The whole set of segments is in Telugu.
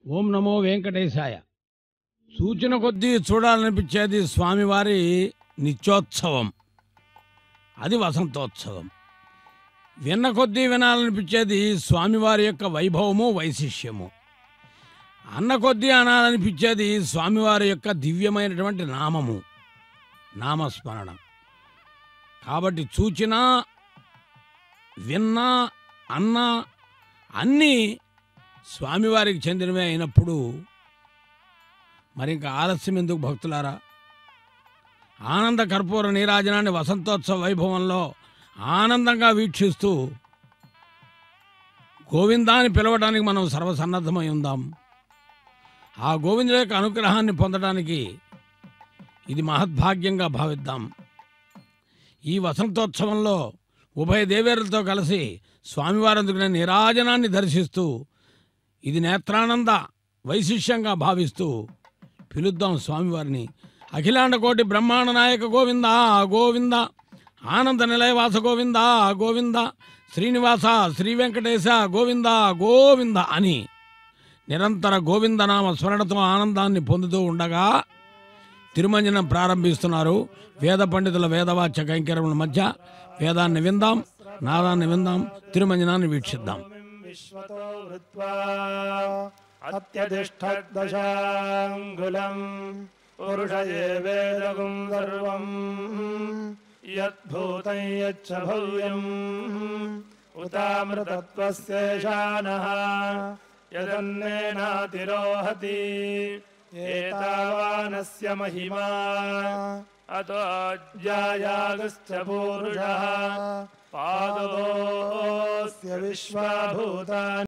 ఓం నమో వెంకటేశాయ. సూచన కొద్దీ చూడాలనిపించేది స్వామివారి నిత్యోత్సవం, అది వసంతోత్సవం. విన్న కొద్దీ వినాలనిపించేది స్వామివారి యొక్క వైభవము, వైశిష్యము. అన్న కొద్దీ అనాలనిపించేది స్వామివారి యొక్క దివ్యమైనటువంటి నామము, నామస్మరణ. కాబట్టి చూచినా, విన్నా, అన్నా అన్నీ స్వామివారికి చెందినవే అయినప్పుడు మరి ఇంకా ఆలస్యం ఎందుకు భక్తులారా? ఆనంద కర్పూర నీరాజనాన్ని వసంతోత్సవ వైభవంలో ఆనందంగా వీక్షిస్తూ గోవిందాన్ని పిలవడానికి మనం సర్వసన్నద్ధమై ఉందాం. ఆ గోవిందుడి యొక్క అనుగ్రహాన్ని పొందడానికి ఇది మహద్భాగ్యంగా భావిద్దాం. ఈ వసంతోత్సవంలో ఉభయ దేవేరులతో కలిసి స్వామివారి అందుకునే నీరాజనాన్ని దర్శిస్తూ ఇది నేత్రానంద వైశిష్యంగా భావిస్తూ పిలుద్దాం స్వామివారిని. అఖిలాండ కోటి బ్రహ్మాండ నాయక గోవింద గోవింద, ఆనంద నిలయవాస గోవింద గోవింద, శ్రీనివాస శ్రీ వెంకటేశ గోవింద గోవింద అని నిరంతర గోవిందనామ స్మరణతో ఆనందాన్ని పొందుతూ ఉండగా తిరుమంజనం ప్రారంభిస్తున్నారు. వేద పండితుల వేదవాచ్య కైంకర్యముల మధ్య వేదాన్ని విందాం, నాదాన్ని విందాం, తిరుమంజనాన్ని వీక్షిద్దాం. అత్యధిష్ఠదశాంగులం పురుషయే వేదగుం సర్వం యద్భూతం యచ్చ భవ్యం ఉతామృతత్వస్యేషానః యదన్నేనాతిరోహతి ఏతావానస్య మహిమా అతో అజ్యాయాగశ్చ పూరుషః పాదోస్య విశ్వభూతాని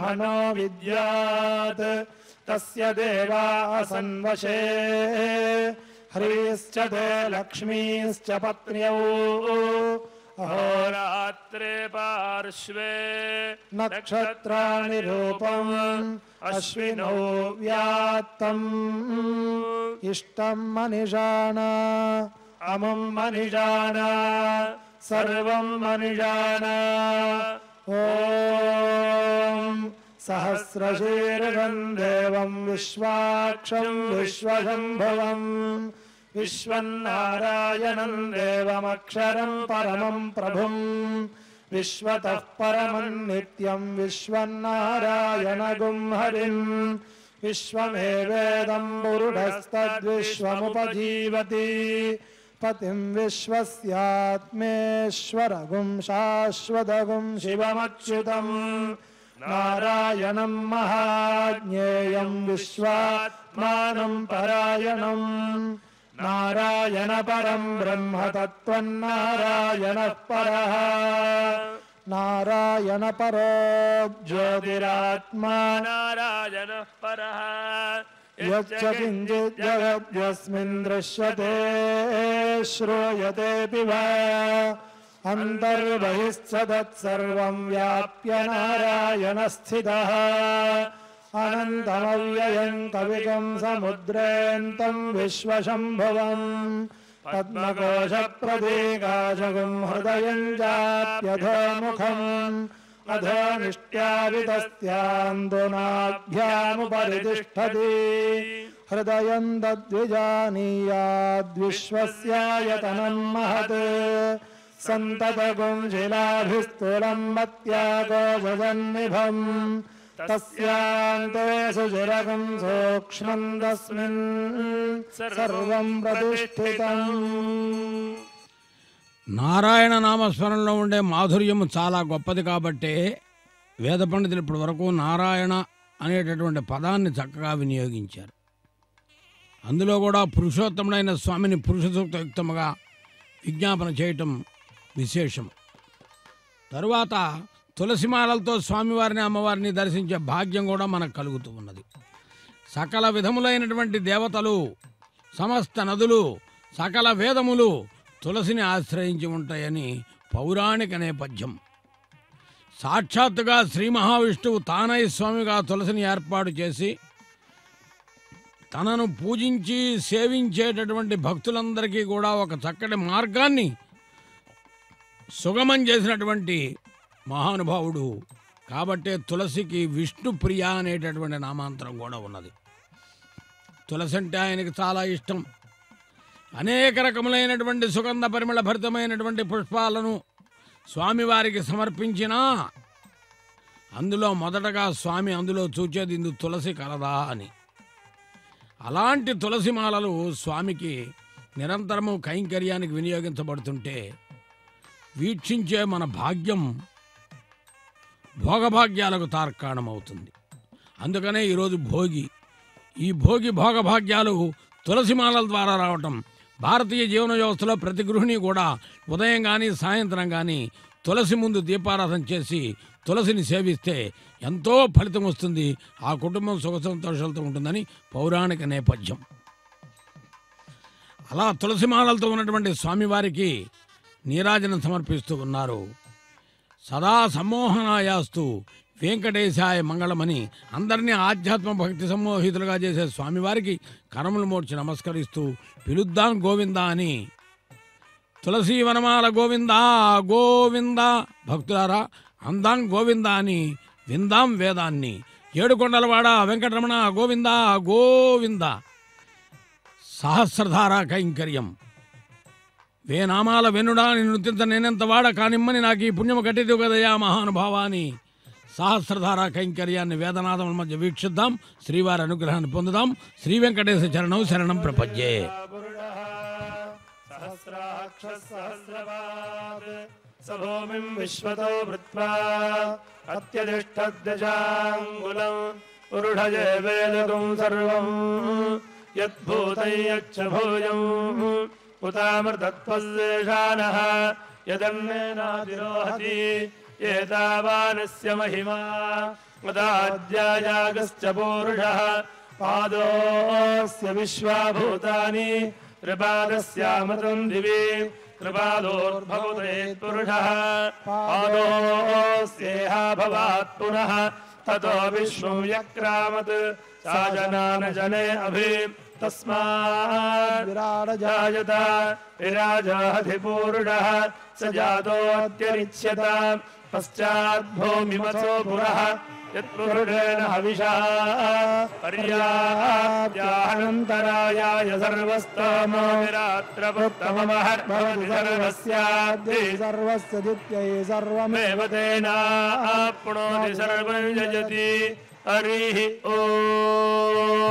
ब्रह्मणो विद्यात् तस्य देवासन्वशे ह्रीश्च ते लक्ष्मीश्च पत्न्यौ अहोरात्रे पार्श्वे नक्षत्राणि रूपम् अश्विनौ व्यात्तम् इष्टम् मनिषाणा अमुम् मनिषाणा सर्वम् मनिषाणा ॐ सहस्रशीर्षं देवं विश्वाक्षं विश्वशम्भुवम् विश्वन्नारायणं देवमक्षरं परमं प्रभुं विश्वतः परमं नित्यं विश्वन्नारायणगुं हरिं विश्वमेवेदं पुरुषस्तद्विश्वमुपजीवति पतिं विश्वस्यात्मेश्वरगुं शाश्वतगुं शिवमच्युतम् नारायणं महाज्ञेयं विश्वात्मानं परायणम् नारायणपरं ब्रह्म तत्त्वन्नारायणः परः नारायणपरो ज्योतिरात्मा नारायणः परः यच्च किञ्चित् जगद्यस्मिन् दृश्यते श्रूयतेऽपि वा अन्तर्बहिश्च तत्सर्वं व्याप्य नारायणस्थितः अनन्तमव्ययं कविकं समुद्रेऽन्तं विश्वशम्भुवम् पद्मकोशप्रतीकाशगुं हृदयं चाप्यधोमुखम् अधोनिष्ट्यावितस्यान्दुनाभ्यामुपरि तिष्ठति हृदयं तद्विजानीयाद्विश्वस्यायतनं महत् सन्ततगुं शिलाभिस्तुलं मत्याकोशसन्निभम् तस्यान्ते सुचिरकं सूक्ष्मं तस्मिन् सर्वं प्रतिष्ठितम् నారాయణ నామస్మరణలో ఉండే మాధుర్యము చాలా గొప్పది కాబట్టే వేద పండితులు ఇప్పటి వరకు నారాయణ అనేటటువంటి పదాన్ని చక్కగా వినియోగించారు. అందులో కూడా పురుషోత్తముడైన స్వామిని పురుష సూక్తయుక్తముగా విజ్ఞాపన చేయటం విశేషం. తరువాత తులసిమాలలతో స్వామివారిని అమ్మవారిని దర్శించే భాగ్యం కూడా మనకు కలుగుతూ ఉన్నది. సకల విధములైనటువంటి దేవతలు, సమస్త నదులు, సకల వేదములు తులసిని ఆశ్రయించి ఉంటాయని పౌరాణిక నేపథ్యం. సాక్షాత్తుగా శ్రీ మహావిష్ణువు తానై స్వామిగా తులసిని ఏర్పాటు చేసి తనను పూజించి సేవించేటటువంటి భక్తులందరికీ కూడా ఒక చక్కటి మార్గాన్ని సుగమం చేసినటువంటి మహానుభావుడు. కాబట్టే తులసికి విష్ణుప్రియ అనేటటువంటి నామాంతరం కూడా ఉన్నది. తులసి అంటే ఆయనకి చాలా ఇష్టం. అనేక రకములైనటువంటి సుగంధ పరిమళ భరితమైనటువంటి పుష్పాలను స్వామివారికి సమర్పించినా అందులో మొదటగా స్వామి అందులో చూచేది ఇందు తులసి కలదా అని. అలాంటి తులసి మాలలు స్వామికి నిరంతరము కైంకర్యానికి వినియోగించబడుతుంటే వీక్షించే మన భాగ్యం భోగభాగ్యాలకు తార్కాణమవుతుంది. అందుకనే ఈరోజు భోగి. ఈ భోగి భోగభాగ్యాలు తులసిమాలల ద్వారా రావటం. భారతీయ జీవన వ్యవస్థలో ప్రతి గృహిణి కూడా ఉదయం కానీ సాయంత్రం కానీ తులసి ముందు దీపారాధన చేసి తులసిని సేవిస్తే ఎంతో ఫలితం వస్తుంది. ఆ కుటుంబం సుఖ సంతోషాలతో ఉంటుందని పౌరాణిక నేపథ్యం. అలా తులసిమాలలతో ఉన్నటువంటి స్వామివారికి నీరాజనం సమర్పిస్తూ ఉన్నారు. సదా సమ్మోహనాయాస్తు వెంకటేశాయ మంగళమని అందరినీ ఆధ్యాత్మ భక్తి సమ్మోహితులుగా చేసే స్వామివారికి కరములు మోడ్చి నమస్కరిస్తూ పిలుద్దాం గోవిందా అని. తులసి వనమాల గోవిందా గోవింద భక్తులారా, అందాం గోవిందా అని విందాం వేదాన్ని. ఏడుకొండలవాడ వెంకటరమణ గోవిందా గోవింద. సహస్రధార కైంకర్యం వేనామాల వెనుడా నృత్యంత నేనెంత వాడ కానిమ్మని నాకు ఈ పుణ్యము కట్టిది కదయా మహానుభావాని. సహస్రధార కైంకర్యాన్ని వేదనాదముల మధ్య వీక్షిద్దాం, శ్రీవారి అనుగ్రహాన్ని పొందుదాం. శ్రీ వెంకటేశ చరణం శరణం ప్రపంచే. సభూమిం విశ్వతో వృత్వా అత్యధిష్ఠద్దశాంగులం పురుషజే వేదకం సర్వం యద్భూతం యచ్చ భూయం ఉతామృతత్వశేషానః యదన్నేనాతిరోహతి ఏతావానస్య మహిమా मदाद्यायागश्च पूरुषः पादोऽस्य विश्वाभूतानि त्रिपादस्यामृतम् दिवि त्रिपादोर्भवतेत्पुरुषः पादोऽस्येह भवात् पुनः ततो विश्वं व्यक्रामत् सा जनानजने अभि तस्मात् विराजजायत विराजाधिपूरुषः स जातोऽत्यरिच्यत पश्चाद्भूमिमसो पुरः यत्पुरुषेण हविषा पर्याप्त्यानन्तरायाय सर्वस्तमो विरात्रपुत्तममहद्भवति सर्वस्याद्यै सर्वस्य दित्यै सर्वमेव मेव तेनाप्नोति सर्वं यजति हरिः ॐ